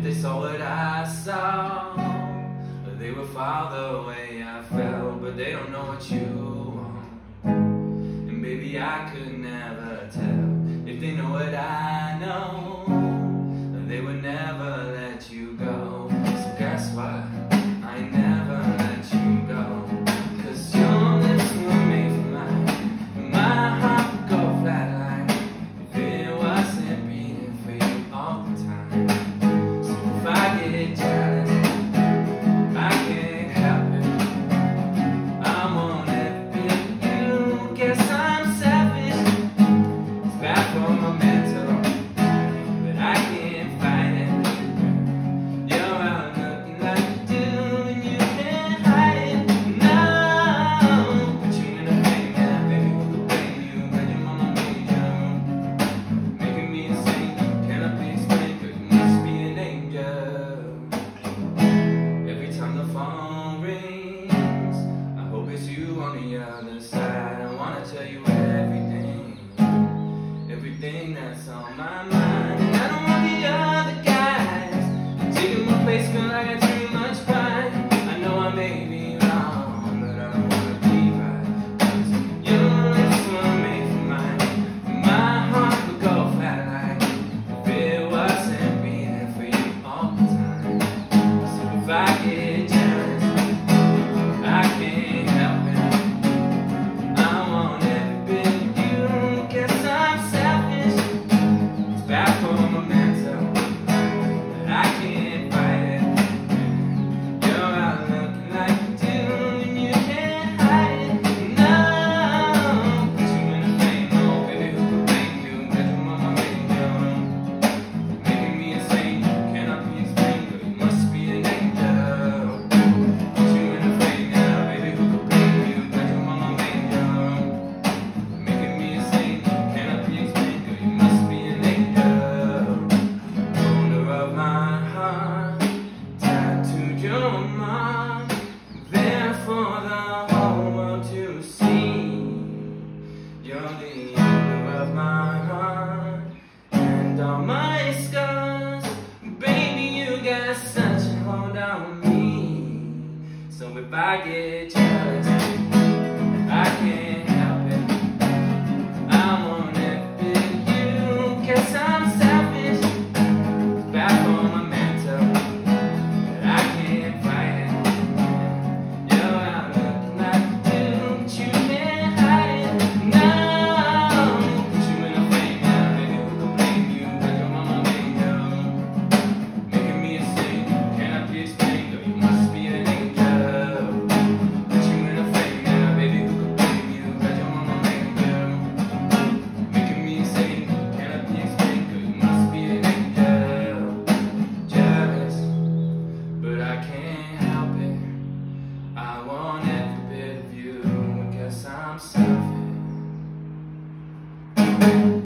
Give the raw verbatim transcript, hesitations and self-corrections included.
If they saw what I saw, they would fall the way I felt. But they don't know what you want, and baby, I could never tell. If they know what I know, they would never let you go. So guess what? I ain't never let you go. Cause your lips were made for mine, and my heart would go flat like if it wasn't beating for you all the time. So if I get jealous, I can't help it. I want everything you. Guess I'm selfish. It's bad for my mental, but I can't fight it. You're out looking like you do, and you can't hide it. No, put you in a thing now, baby, who could blame you when your mama made you? Making me insane, cannot be explained, but you must be an angel. Every time the phone rings, I hope it's you on the other side. I wanna tell you everything, everything that's on my mind. And I don't want the other guys taking my place, cause I got too much pride. I know I may be wrong, but I don't wanna be right. Cause your lips were made for mine, and my heart would go flat like if it wasn't beating for you all the time. So if I get jealous, I can't help it. I want every bit of you. Guess I'm selfish. It's bad for my mental, but I can't fight it. You're out looking like you do, and you can't hide it. No, put you in a frame, oh baby, who could blame you? Cause your mama made you. Making me insane, cannot be explained, but you must be an angel. Put you in a frame now, baby, who could blame you? Cause your mama made you. Making me insane, cannot be explained, but you must be an angel. Owner of my heart, tattooed your mark there for the whole world to see. You're the owner of my heart and all my scars. Baby, you got such a hold on me. So if I get jealous,